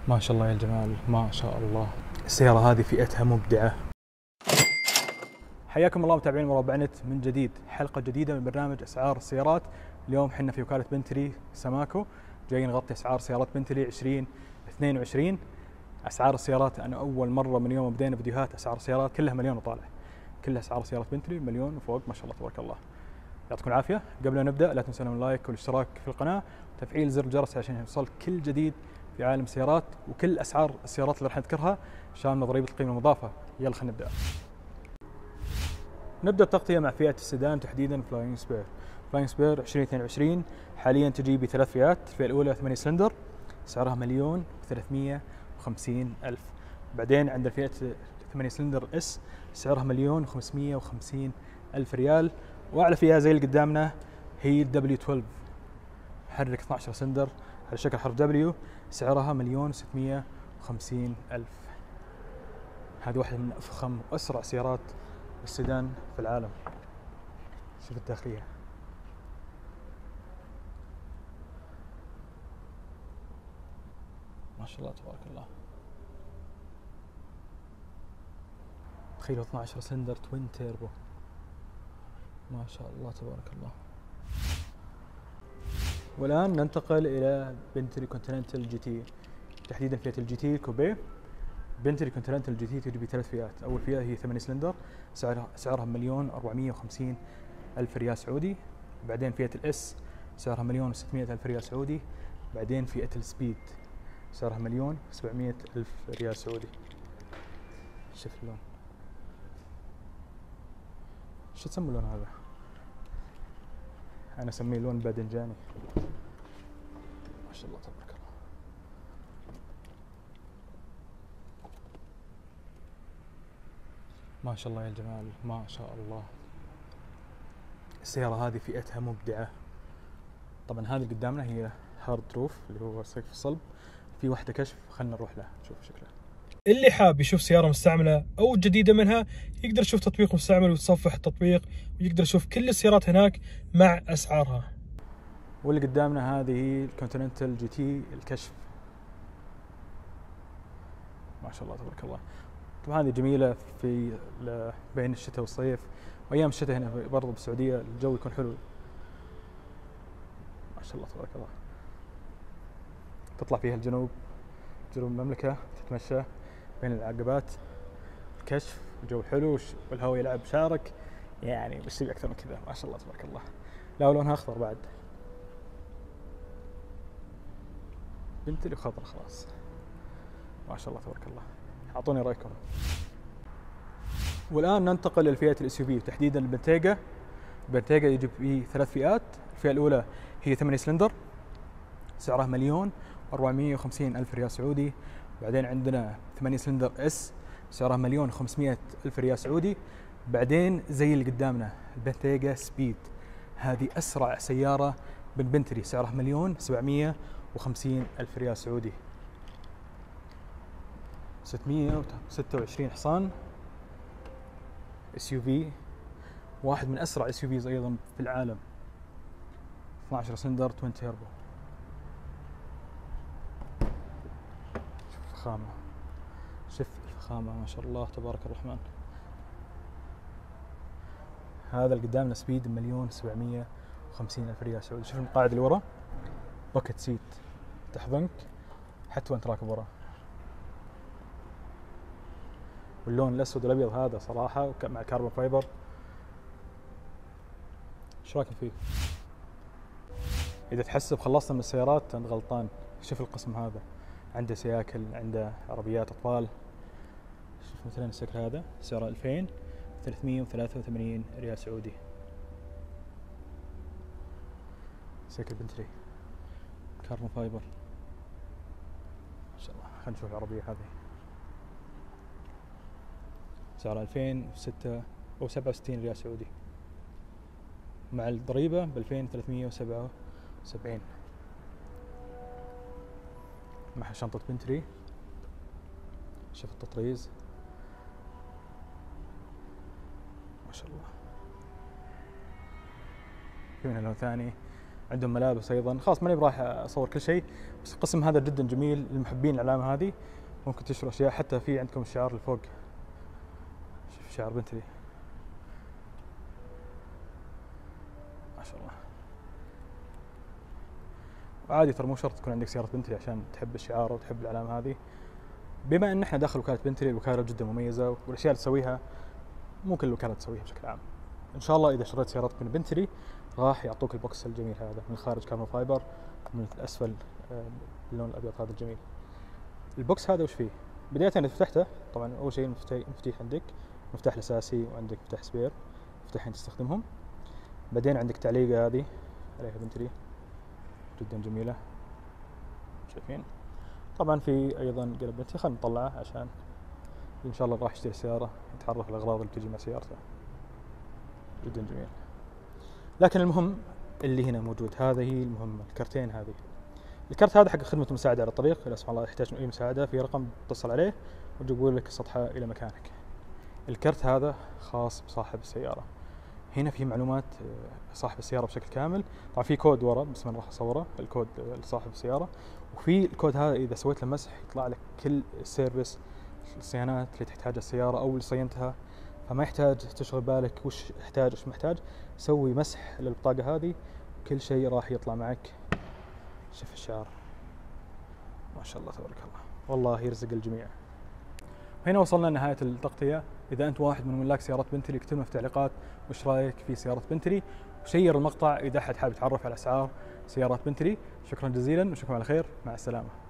ما شاء الله يا الجمال، ما شاء الله. السيارة هذه فئتها مبدعة. حياكم الله متابعين مربع نت من جديد، حلقة جديدة من برنامج أسعار السيارات. اليوم حنا في وكالة بنتلي سماكو، جايين نغطي أسعار سيارات بنتلي 2022. أسعار السيارات أنا أول مرة من يوم بدينا فيديوهات أسعار السيارات كلها مليون وطالع، كلها أسعار سيارات بنتلي مليون وفوق، ما شاء الله تبارك الله. يعطيكم العافية. قبل أن نبدأ لا تنسون اللايك والاشتراك في القناة وتفعيل زر الجرس عشان يوصلك كل جديد في عالم السيارات وكل أسعار السيارات اللي راح نذكرها شاملة ضريبة القيمة المضافة. يلا خلينا نبدأ. نبدأ التغطية مع فئة السيدان تحديدا فلاينج سبير. فلاينج سبير 2022 حاليا تجي بثلاث فئات. الفئة الأولى 8 سلندر سعرها 1,350,000. بعدين عند الفئة 8 سلندر اس سعرها 1,550,000 ريال. وأعلى فئة زي اللي قدامنا هي الدبليو 12 محرك 12 سلندر على شكل حرف دبليو، سعرها 1,650,000. هذه واحدة من أفخم وأسرع سيارات السيدان في العالم. شوف الداخلية، ما شاء الله تبارك الله. تخيلوا 12 سلندر توين تيربو، ما شاء الله تبارك الله. والآن ننتقل إلى بنتلي كونتيننتال جي تي، تحديدا فئة الجي تي كوبيه. بنتلي كونتيننتال جي تي تجي بثلاث فئات. أول فئة هي 8 سلندر سعرها 1,450,000 ريال سعودي. بعدين فئة الاس سعرها 1,600,000 ريال سعودي. بعدين فئة السبيد سعرها 1,700,000 ريال سعودي. شوف اللون، شو تسموا اللون هذا؟ أنا أسميه لون باذنجاني. ما شاء الله تبارك الله. ما شاء الله يا الجمال، ما شاء الله. السيارة هذه فئتها مبدعة. طبعا هذه اللي قدامنا هي هارد روف اللي هو سقف الصلب. في واحدة كشف، خلنا نروح لها نشوف شكلها. اللي حاب يشوف سيارة مستعملة أو جديدة منها يقدر يشوف تطبيق مستعمل ويتصفح التطبيق ويقدر يشوف كل السيارات هناك مع أسعارها. واللي قدامنا هذه هي الكونتيننتال جي تي الكشف. ما شاء الله تبارك الله. طبعا هذه جميلة في بين الشتاء والصيف، وأيام الشتاء هنا برضو بالسعودية الجو يكون حلو. ما شاء الله تبارك الله. تطلع فيها الجنوب، جنوب المملكة، تتمشى بين العقبات، الكشف، الجو حلو والهواء يلعب شارك، يعني بس تبي أكثر من كذا. ما شاء الله تبارك الله. لا ولونها أخضر بعد، بنتلي خضرا خلاص. ما شاء الله تبارك الله. أعطوني رأيكم. والآن ننتقل للفئة الاس يو في، تحديدا البنتيجا. البنتيجا يجي في ثلاث فئات. الفئة الأولى هي 8 سلندر سعرها 1,450,000 ريال سعودي. بعدين عندنا 8 سلندر اس سعرها 1,500,000 ريال سعودي. بعدين زي اللي قدامنا البنتيجا سبيد، هذه أسرع سيارة من بنتلي، سعرها 1,750,000 ريال سعودي. 626 حصان، اس يو في، واحد من أسرع اس يو فيز أيضا في العالم. 12 سلندر توين تيربو. شوف الفخامة، شوف الفخامة، ما شاء الله تبارك الرحمن. هذا اللي قدامنا سبيد 1,750,000 ريال سعودي. شوف المقاعد اللي ورا، باكت سيت تحضنك حتى وانت راكب ورا. واللون الأسود والأبيض هذا صراحة مع كاربون فايبر. ايش رايكم فيه؟ إذا تحسب خلصنا من السيارات أنت غلطان. شوف القسم هذا، عنده سياكل، عنده عربيات أطفال. شوف مثلا السيكل هذا سعره 2,383 ريال سعودي. سيكل بنتلي كاربون فايبر، ما شاء الله. خلينا نشوف العربية هذه، سعرها 2,067 ريال سعودي مع الضريبة ب 2,377. معها شنطة بنتلي. شوف التطريز، ما شاء الله. في منها لون ثاني عندهم ملابس ايضا. خلاص ماني براح اصور كل شيء، بس القسم هذا جدا جميل للمحبين العلامه هذه. ممكن تشتروا اشياء، حتى في عندكم الشعار اللي فوق، شوف شعار بنتلي ما شاء الله. عادي ترى مو شرط تكون عندك سيارة بنتلي عشان تحب الشعار وتحب العلامة هذه. بما ان احنا داخل وكالة بنتلي، الوكالة جدا مميزة، والاشياء اللي تسويها مو كل الوكالات تسويها بشكل عام. ان شاء الله اذا شريت سيارات من بنتلي راح يعطوك البوكس الجميل هذا، من الخارج كاربون فايبر، من الاسفل اللون الابيض هذا الجميل. البوكس هذا وش فيه؟ بداية اذا فتحته، طبعا اول شيء المفاتيح عندك، المفتاح الاساسي، وعندك مفتاح سبير، مفتاحين تستخدمهم. بعدين عندك تعليقة هذه عليها بنتلي جدا جميلة، شايفين؟ طبعا في ايضا قلب بنتلي، خلينا نطلعه عشان ان شاء الله راح يشتري سيارة يتعرف على الاغراض اللي تجي مع سيارته. جدا جميل. لكن المهم اللي هنا موجود، هذا هي المهمة، الكرتين هذه. الكرت هذا حق خدمة المساعدة على الطريق، إذا سبحان الله يحتاج أي مساعدة، في رقم تتصل عليه ويجيبوا لك السطحة إلى مكانك. الكرت هذا خاص بصاحب السيارة. هنا في معلومات صاحب السيارة بشكل كامل. طبعا في كود ورا، بس ما راح أصوره، الكود لصاحب السيارة. وفي الكود هذا إذا سويت له مسح يطلع لك كل السيرفيس، الصيانات اللي تحتاجها السيارة أو اللي صينتها، فما يحتاج تشغل بالك وش احتاج وش محتاج. سوي مسح للبطاقة هذه، كل شيء راح يطلع معك. شوف الشعار ما شاء الله تبارك الله، والله يرزق الجميع. هنا وصلنا لنهاية التغطية. إذا أنت واحد من ملاك سيارات بنتلي اكتب لنا في التعليقات وش رأيك في سيارة بنتلي، وشير المقطع إذا أحد حابب يتعرف على أسعار سيارات بنتلي. شكرا جزيلا ونشوفكم على خير، مع السلامة.